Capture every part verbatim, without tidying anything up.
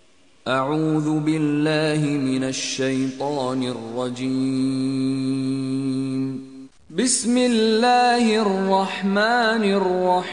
আউযু বিল্লাহি মিনাশ শাইতানির রাজীম। বিসমিল্লাহির রহমানির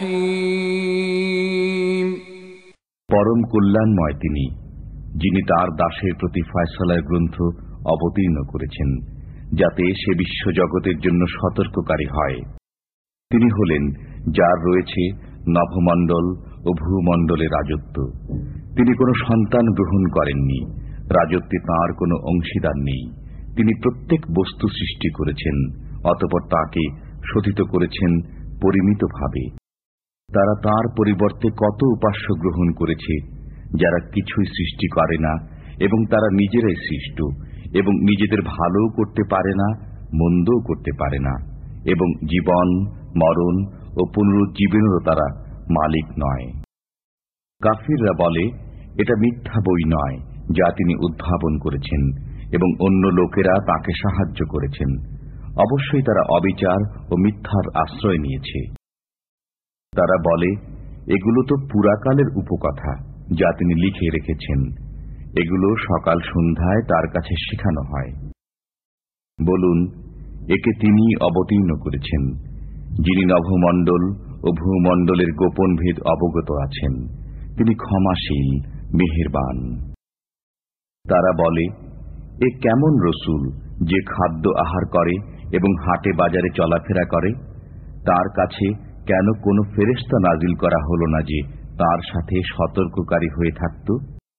রহিম। পরম কল্যাণময় তিনি, যিনি তার দাসের প্রতি ফয়সালার গ্রন্থ অবতীর্ণ করেছেন, যাতে সে বিশ্বজগতের জন্য সতর্ককারী হয়। তিনি হলেন যার রয়েছে নভমণ্ডল ও ভূমণ্ডলে রাজত্ব। তিনি কোনো সন্তান গ্রহণ করেননি, রাজত্বে তাঁর কোনো অংশীদার নেই। তিনি প্রত্যেক বস্তু সৃষ্টি করেছেন, অতঃপর তাকে শোধিত করেছেন পরিমিতভাবে। তারা তার পরিবর্তে কত উপাস্য গ্রহণ করেছে, যারা কিছুই সৃষ্টি করে না এবং তারা নিজেরাই সৃষ্ট, এবং নিজেদের ভালোও করতে পারে না, মন্দও করতে পারে না, এবং জীবন, মরণ ও পুনরুজ্জীবনেরও তারা মালিক নয়। কাফিররা বলে, এটা মিথ্যা বই নয় যা তিনি উদ্ভাবন করেছেন, এবং অন্য লোকেরা তাকে সাহায্য করেছেন। অবশ্যই তারা অবিচার ও মিথ্যার আশ্রয় নিয়েছে। তারা বলে, এগুলো তো পুরাকালের উপকথা যা তিনি লিখে রেখেছেন, এগুলো সকাল সন্ধ্যায় তার কাছে শেখানো হয়। বলুন, একে তিনি অবতীর্ণ করেছেন, যিনি নভমণ্ডল ও ভূমণ্ডলের গোপন ভেদ অবগত আছেন। তিনি ক্ষমাশীল, মেহেরবান। তারা বলে, এ কেমন রসুল যে খাদ্য আহার করে এবং হাটে বাজারে চলাফেরা করে? তার কাছে কেন কোনো ফেরেশতা নাজিল করা হল না যে তার সাথে সতর্ককারী হয়ে থাকত?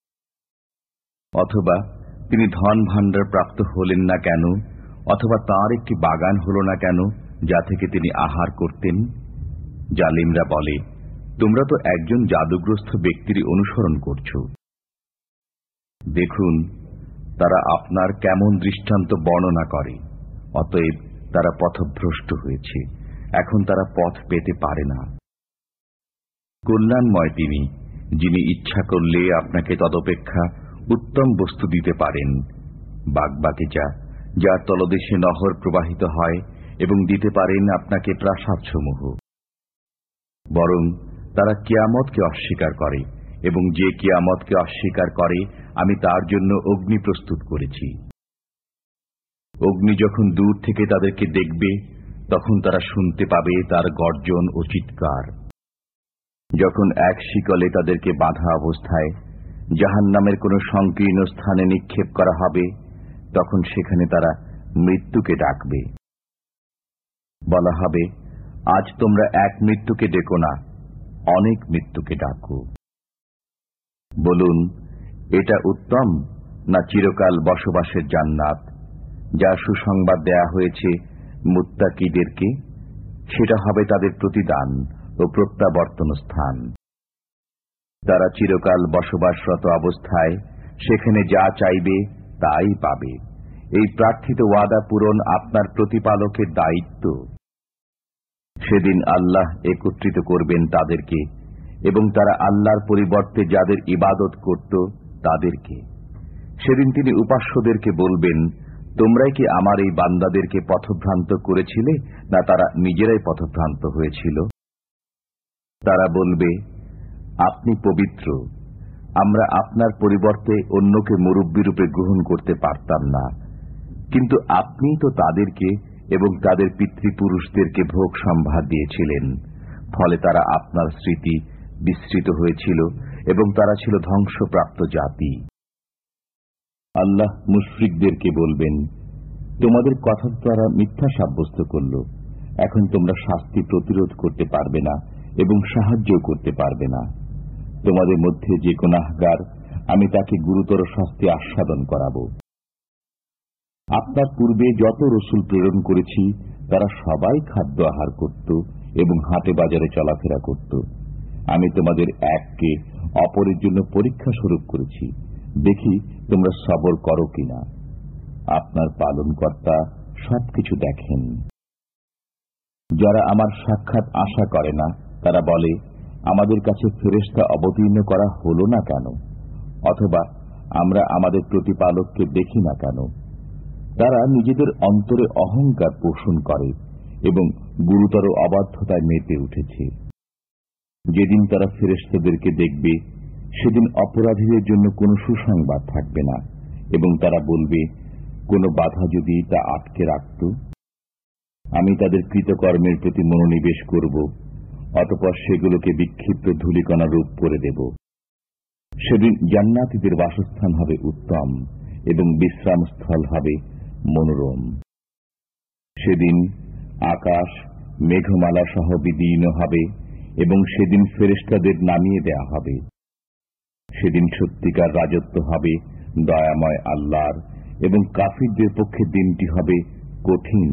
অথবা তিনি ধন ভাণ্ডার প্রাপ্ত হলেন না কেন? অথবা তার একটি বাগান হল না কেন যা থেকে তিনি আহার করতেন? জালিমরা বলে, তোমরা তো একজন জাদুগ্রস্ত ব্যক্তির অনুসরণ করছ। দেখুন, তারা আপনার কেমন দৃষ্টান্ত বর্ণনা করে। অতএব তারা পথভ্রষ্ট হয়েছে, এখন তারা পথ পেতে পারে না। কল্যাণময় তিনি, যিনি ইচ্ছা করলে আপনাকে তদপেক্ষা উত্তম বস্তু দিতে পারেন, বাগবাগিচা যার তলদেশে নহর প্রবাহিত হয়, এবং দিতে পারেন আপনাকে প্রাসাদসমূহ। বরং তারা কিয়ামতকে অস্বীকার করে, এবং যে কিয়ামতকে অস্বীকার করে আমি তার জন্য অগ্নি প্রস্তুত করেছি। অগ্নি যখন দূর থেকে তাদেরকে দেখবে, তখন তারা শুনতে পাবে তার গর্জন ও চিৎকার। যখন এক শিকলে তাদেরকে বাঁধা অবস্থায় জাহান্নামের কোন সংকীর্ণ স্থানে নিক্ষেপ করা হবে, তখন সেখানে তারা মৃত্যুকে ডাকবে। বলা হবে, আজ তোমরা এক মৃত্যুকে ডেকো না, অনেক মৃত্যুকে ডাকো। বলুন, এটা উত্তম না চিরকাল বসবাসের জান্নাত, যা সুসংবাদ দেয়া হয়েছে মুত্তাকিদেরকে? সেটা হবে তাদের প্রতিদান ও প্রত্যাবর্তন স্থান। তারা চিরকাল বসবাসরত অবস্থায় সেখানে যা চাইবে তাই পাবে। এই প্রার্থিত ওয়াদা পূরণ আপনার প্রতিপালকের দায়িত্ব। সেদিন আল্লাহ একত্রিত করবেন তাদেরকে, এবং তারা আল্লাহর পরিবর্তে যাদের ইবাদত করত তাদেরকে। সেদিন তিনি উপাস্যদেরকে বলবেন, তোমরাই কি আমার এই বান্দাদেরকে পথভ্রান্ত করেছিলে, না তারা নিজেরাই পথভ্রান্ত হয়েছিল? তারা বলবে, আপনি পবিত্র, আমরা আপনার পরিবর্তে অন্যকে মুরব্বী রূপে গ্রহণ করতে পারতাম না, কিন্তু আপনি তো তাদেরকে এবং তাদের পিতৃপুরুষদেরকে ভোগ সম্ভার দিয়েছিলেন। ফলে তারা আপনার স্মৃতি বিস্মৃত হয়েছিল এবং তারা ছিল ধ্বংসপ্রাপ্ত জাতি। আল্লাহ মুশরিকদেরকে বলবেন, তোমাদের কথা দ্বারা মিথ্যা সাব্যস্ত করল, এখন তোমরা শাস্তি প্রতিরোধ করতে পারবে না এবং সাহায্য করতে পারবে না। তোমাদের মধ্যে যে গুনাহগার, আমি তাকে গুরুতর শাস্তি আস্বাদন করাব। আপনার পূর্বে যত রসুল প্রেরণ করেছি তারা সবাই খাদ্য আহার করত এবং হাটে বাজারে চলাফেরা করত। আমি তোমাদের এককে অপরের জন্য পরীক্ষা স্বরূপ করেছি, দেখি তোমরা সবর করো কিনা। আপনার পালনকর্তা সবকিছু দেখেন। যারা আমার সাক্ষাৎ আশা করে না, তারা বলে, আমাদের কাছে ফেরেশতা অবতীর্ণ করা হলো না কেন? অথবা আমরা আমাদের প্রতিপালককে দেখি না কেন? তারা নিজেদের অন্তরে অহংকার পোষণ করে এবং গুরুতর অবাধ্যতায় মেতে উঠেছে। যেদিন তারা ফেরেশতাদেরকে দেখবে, সেদিন অপরাধীদের জন্য কোনো সুসংবাদ থাকবে না, এবং তারা বলবে, কোনো বাধা যদি তা আটকে রাখত। আমি তাদের কৃতকর্মের প্রতি মনোনিবেশ করব, অতঃপর সেগুলোকে বিক্ষিপ্ত ধূলিকণা রূপ করে দেব। সেদিন জান্নাতীদের বাসস্থান হবে উত্তম, এবং বিশ্রামস্থল হবে মনোরম। সেদিন আকাশ মেঘমালা সহ বিদীর্ণ হবে, এবং সেদিন ফেরেশতাদের নামিয়ে দেয়া হবে। সেদিন সত্যিকার রাজত্ব হবে দয়াময় আল্লাহর, এবং কাফিরদের পক্ষে দিনটি হবে কঠিন।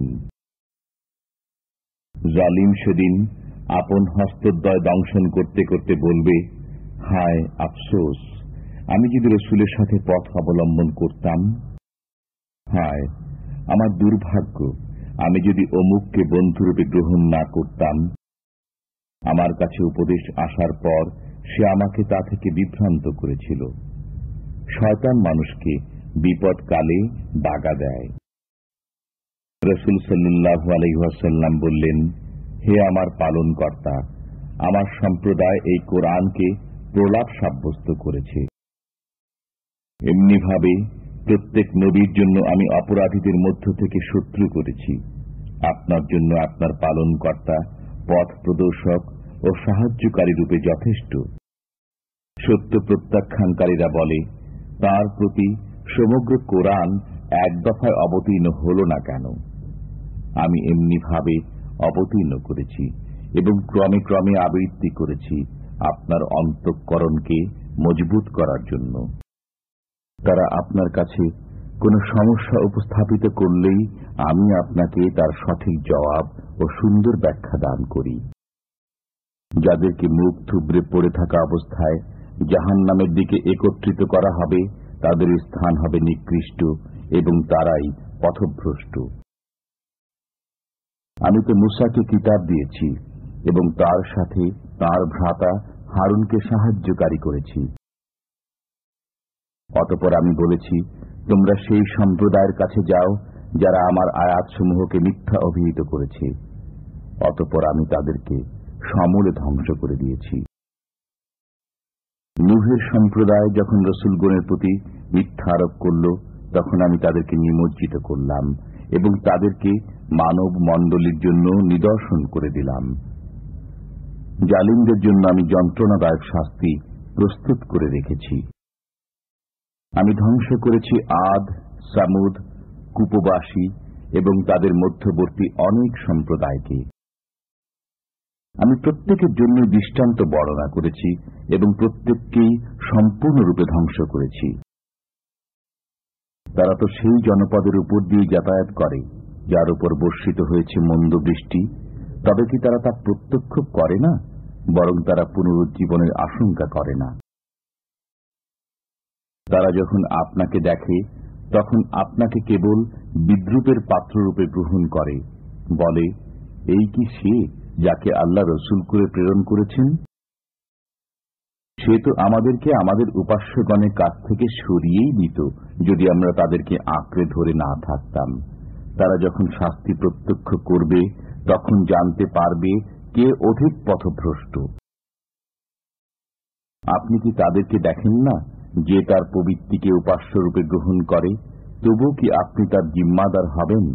জালিম সেদিন আপন হস্তদ্বয় দংশন করতে করতে বলবে, হায় আফসোস, আমি যদি রসুলের সাথে পথ অবলম্বন করতাম। হায় আমার দুর্ভাগ্য, আমি যদি অমুককে বন্ধুরূপে গ্রহণ না করতাম। আমার কাছে উপদেশ আসার পর সে আমাকে তা থেকে বিভ্রান্ত করেছিল। শয়তান মানুষকে বিপদকালে দাগা দেয়। রাসূল সাল্লাল্লাহু আলাইহি ওয়াসাল্লাম বললেন, হে আমার পালনকর্তা, আমার সম্প্রদায় এই কোরআনকে প্রলাপ সাব্যস্ত করেছে। এমনিভাবে প্রত্যেক নবীর জন্য আমি অপরাধীদের মধ্য থেকে শত্রু করেছি। আপনার জন্য আপনার পালনকর্তা পথ প্রদর্শক ও সাহায্যকারী রূপে যথেষ্ট। সত্য প্রত্যাখ্যানকারীরা বলে, তার প্রতি সমগ্র কোরআন এক দফায় অবতীর্ণ হল না কেন? আমি এমনিভাবে অবতীর্ণ করেছি এবং ক্রমে ক্রমে আবৃত্তি করেছি আপনার অন্তঃকরণকে মজবুত করার জন্য। তারা আপনার কাছে কোনো সমস্যা উপস্থাপিত করলেই আমি আপনাকে তার সঠিক জবাব ও সুন্দর ব্যাখ্যা দান করি। যাদেরকে মুখ থুবড়ে পড়ে থাকা অবস্থায় জাহান্নামের দিকে একত্রিত করা হবে, তাদের স্থান হবে নিকৃষ্ট এবং তারাই পথভ্রষ্ট। আমি তো মূসাকে কিতাব দিয়েছি এবং তার সাথে তার ভ্রাতা হারুনকে সাহায্যকারী করেছি। অতঃপর আমি বলেছি, তোমরা সেই সম্প্রদায়ের কাছে যাও যারা আমার আয়াতসমূহকে মিথ্যা অভিহিত করেছে। অতঃপর আমি তাদেরকে সমূলে ধ্বংস করে দিয়েছি। নূহের সম্প্রদায় যখন রসুলগণের প্রতি মিথ্যা আরোপ করল, তখন আমি তাদেরকে নিমজ্জিত করলাম এবং তাদেরকে মানব মণ্ডলীর জন্য নিদর্শন করে দিলাম। জালিমদের জন্য আমি যন্ত্রণাদায়ক শাস্তি প্রস্তুত করে রেখেছি। আমি ধ্বংস করেছি আদ, সামুদ, কূপবাসী এবং তাদের মধ্যবর্তী অনেক সম্প্রদায়কে। আমি প্রত্যেকের জন্য দৃষ্টান্ত বর্ণনা করেছি এবং প্রত্যেককেই সম্পূর্ণরূপে ধ্বংস করেছি। তারা তো সেই জনপদের উপর দিয়ে যাতায়াত করে যার উপর বর্ষিত হয়েছে মন্দ বৃষ্টি, তবে কি তারা তা প্রত্যক্ষ করে না, বরং তারা পুনরুজ্জীবনের আশঙ্কা করে না। তারা যখন আপনাকে দেখে তখন আপনাকে কেবল বিদ্রুপের পাত্ররূপে গ্রহণ করে, বলে, এই কি সে যাকে আল্লাহ রসুল করে প্রেরণ করেছেন? সে তো আমাদেরকে আমাদের উপাস্যগণের কাছ থেকে সরিয়েই দিত যদি আমরা তাদেরকে আঁকড়ে ধরে না থাকতাম। তারা যখন শাস্তি প্রত্যক্ষ করবে তখন জানতে পারবে কে অধিক পথভ্রষ্ট। আপনি কি তাদেরকে দেখেন না যে তার পবিত্রকে উপাস্যরূপে গ্রহণ করে, তবু কি আপনি তার জিম্মাদার হবেন?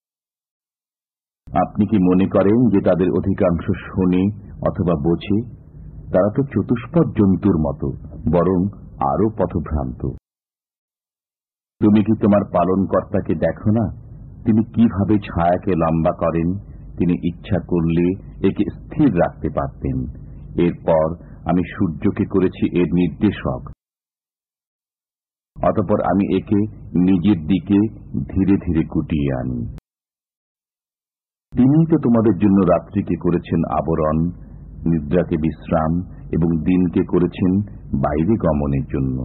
আপনি কি মনে করেন যে তাদের অধিকাংশ শোনে অথবা বোঝে? তারা তো চতুষ্পদ জন্তুর মতো, বরং আরো পথভ্রান্ত। তুমি কি তোমার পালনকর্তাকে দেখো না? তিনি কিভাবে ছায়াকে লম্বা করেন। তিনি ইচ্ছা করলে একে স্থির রাখতে পারতেন। এরপর আমি সূর্যকে করেছি এর নির্দেশক। অতঃপর আমি একে নিজের দিকে ধীরে ধীরে গুটিয়ে আনি। তিনি তো তোমাদের জন্য রাত্রিকে করেছেন আবরণ, নিদ্রাকে বিশ্রাম এবং দিনকে করেছেন বাইরে গমনের জন্য।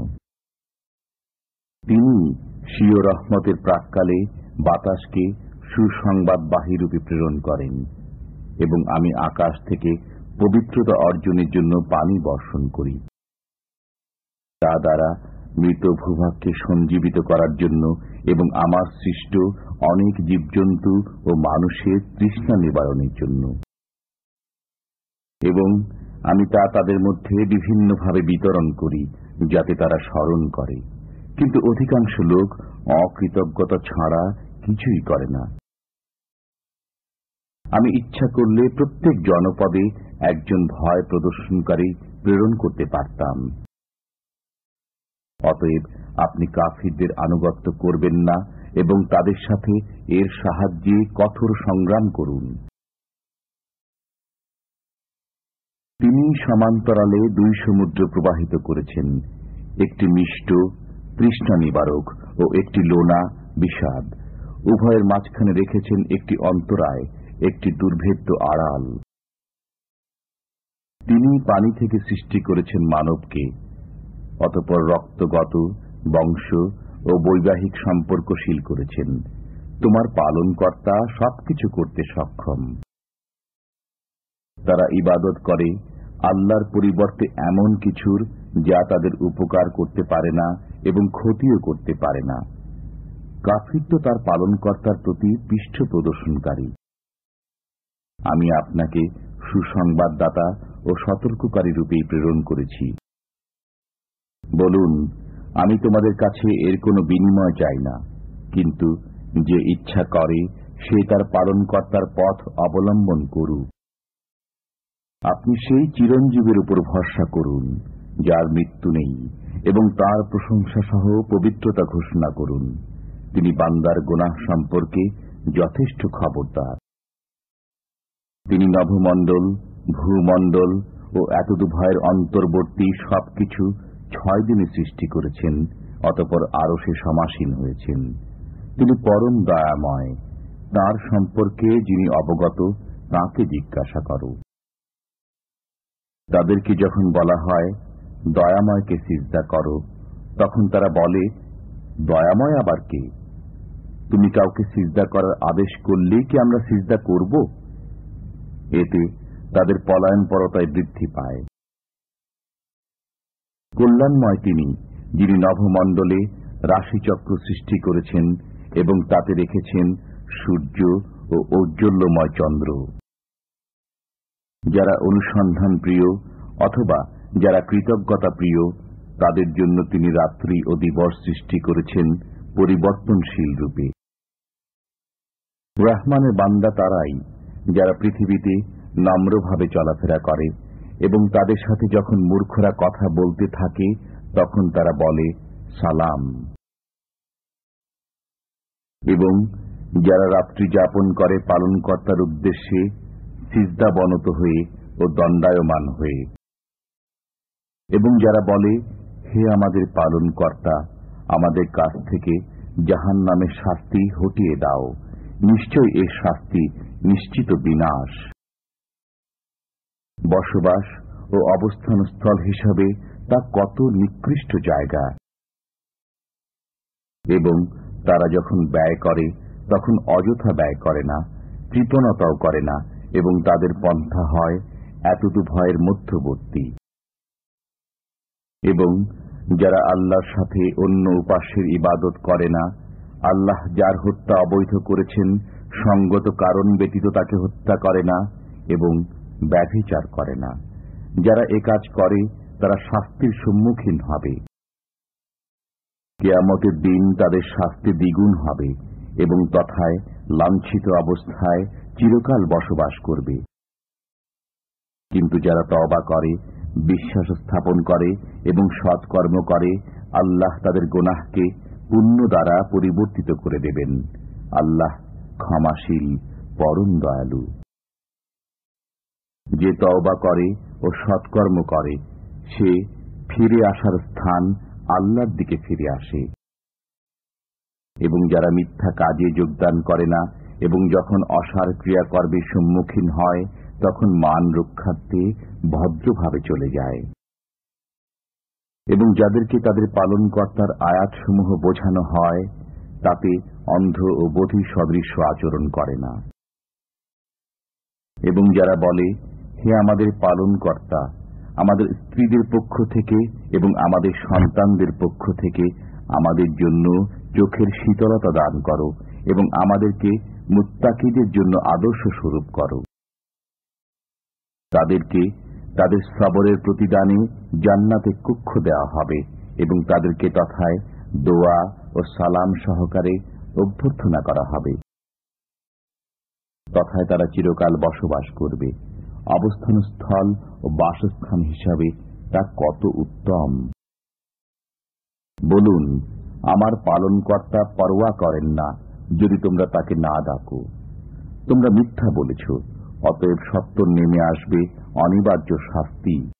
তিনি স্বীয় রহমতের প্রাক্কালে বাতাসকে সুসংবাদবাহী রূপে প্রেরণ করেন এবং আমি আকাশ থেকে পবিত্রতা অর্জনের জন্য পানি বর্ষণ করি। তা দ্বারা মৃত ভূভাগকে সঞ্জীবিত করার জন্য এবং আমার সৃষ্ট অনেক জীবজন্তু ও মানুষের তৃষ্ণা নিবারণের জন্য। এবং আমি তা তাদের মধ্যে বিভিন্নভাবে বিতরণ করি যাতে তারা স্মরণ করে, কিন্তু অধিকাংশ লোক অকৃতজ্ঞতা ছাড়া কিছুই করে না। আমি ইচ্ছা করলে প্রত্যেক জনপদে একজন ভয় প্রদর্শনকারী প্রেরণ করতে পারতাম। অতএব আপনি কাফিরদের আনুগত্য করবেন না এবং তাদের সাথে এর সাহায্যে কঠোর সংগ্রাম করুন। তিনি সমান্তরালে দুই সমুদ্র প্রবাহিত করেছেন, একটি মিষ্ট তৃষ্ণা নিবারক ও একটি লোনা বিষাদ। উভয়ের মাঝখানে রেখেছেন একটি অন্তরায়, একটি দুর্ভেদ্য আড়াল। তিনি পানি থেকে সৃষ্টি করেছেন মানবকে, অতঃপর রক্তগত, বংশ ও বৈবাহিক সম্পর্কশীল করেছেন। তোমার পালনকর্তা সবকিছু করতে সক্ষম। তারা ইবাদত করে আল্লাহর পরিবর্তে এমন কিছুর যা তাদের উপকার করতে পারে না এবং ক্ষতিও করতে পারে না। কাফির তো তার পালনকর্তার প্রতি পৃষ্ঠ প্রদর্শনকারী। আমি আপনাকে সুসংবাদদাতা ও সতর্ককারী রূপেই প্রেরণ করেছি। বলুন, আমি তোমাদের কাছে এর কোনো বিনিময় চাই না, কিন্তু যে ইচ্ছা করে সে তার পালনকর্তার পথ অবলম্বন করুক। আপনি সেই চিরঞ্জীবের উপর ভরসা করুন যার মৃত্যু নেই, এবং তার প্রশংসা সহ পবিত্রতা ঘোষণা করুন। তিনি বান্দার গুনাহ সম্পর্কে যথেষ্ট খবরদার। তিনি নভমণ্ডল, ভূমণ্ডল ও এতদুভয়ের অন্তর্বর্তী সবকিছু ছয় দিনে সৃষ্টি করেছেন, অতঃপর আরো সে সমাসীন হয়েছেন। তিনি পরম দয়াময়। তাঁর সম্পর্কে যিনি অবগত তাঁকে জিজ্ঞাসা করো। তাদেরকে যখন বলা হয় দয়াময়কে সিজদা করো, তখন তারা বলে, দয়াময় আবার কে? তুমি কাউকে সিজদা করার আদেশ করলেই কি আমরা সিজদা করব? এতে তাদের পলায়নপরতায় বৃদ্ধি পায়। কল্যাণময় তিনি, যিনি নভমণ্ডলে রাশিচক্র সৃষ্টি করেছেন এবং তাতে রেখেছেন সূর্য ও ঔজ্জ্বল্যময় চন্দ্র। যারা অনুসন্ধান প্রিয় অথবা যারা কৃতজ্ঞতা প্রিয়, তাদের জন্য তিনি রাত্রি ও দিবস সৃষ্টি করেছেন পরিবর্তনশীল রূপে। রহমানের বান্দা তারাই যারা পৃথিবীতে নম্রভাবে চলাফেরা করে এবং তাদের সাথে যখন মূর্খরা কথা বলতে থাকে তখন তারা বলে সালাম। এবং যারা রাত্রি যাপন করে পালনকর্তার উদ্দেশ্যে সিজদাবনত হয়ে ও দণ্ডায়মান হয়ে, এবং যারা বলে, হে আমাদের পালনকর্তা, আমাদের কাছ থেকে জাহান্নামের শাস্তি হটিয়ে দাও, নিশ্চয় এর শাস্তি নিশ্চিত বিনাশ। বসবাস ও অবস্থান স্থল হিসাবে তা কত নিকৃষ্ট জায়গা। এবং তারা যখন ব্যয় করে তখন অযথা ব্যয় করে না, কৃপণতাও করে না, এবং তাদের পন্থা হয় এতটু ভয়ের মধ্যবর্তী। এবং যারা আল্লাহর সাথে অন্য উপাস্যের ইবাদত করে না, আল্লাহ যার হত্যা অবৈধ করেছেন সঙ্গত কারণ ব্যতীত তাকে হত্যা করে না এবং ব্যভিচার করে না। যারা এ কাজ করে তারা শাস্তির সম্মুখীন হবে। কিয়ামতের দিন তাদের শাস্তি দ্বিগুণ হবে এবং তথায় লাঞ্ছিত অবস্থায় চিরকাল বসবাস করবে। কিন্তু যারা তওবা করে, বিশ্বাস স্থাপন করে এবং সৎকর্ম করে, আল্লাহ তাদের গুনাহকে পুণ্য দ্বারা পরিবর্তিত করে দেবেন। আল্লাহ ক্ষমাশীল, পরম দয়ালু। যে তওবা করে ও সৎকর্ম করে সে ফিরে আসার স্থান আল্লাহর দিকে ফিরে আসে। এবং যারা মিথ্যা কাজে যোগদান করে না এবং যখন অসার ক্রিয়াকর্মের সম্মুখীন হয় তখন মান রক্ষার্থে ভদ্রভাবে চলে যায়। এবং যাদেরকে তাদের পালনকর্তার আয়াতসমূহ বোঝানো হয় তাতে অন্ধ ও বধির সদৃশ্য আচরণ করে না। এবং যারা বলে, হে আমাদের পালনকর্তা, আমাদের স্ত্রীদের পক্ষ থেকে এবং আমাদের সন্তানদের পক্ষ থেকে আমাদের জন্য চোখের শীতলতা দান করো এবং আমাদেরকে মুত্তাকিদের জন্য আদর্শ স্বরূপ করো। তাদেরকে তাদের সবরের প্রতিদানে জান্নাতে কক্ষ দেওয়া হবে এবং তাদেরকে তথায় দোয়া ও সালাম সহকারে অভ্যর্থনা করা হবে। তথায় তারা চিরকাল বসবাস করবে। অবস্থানস্থল ও বাসস্থান হিসাবে তা কত উত্তম। বলুন, আমার পালনকর্তা পরোয়া করেন না যদি তোমরা তাকে না ডাকো। তোমরা মিথ্যা বলেছ, অতএব সত্য নেমে আসবে অনিবার্য শাস্তি।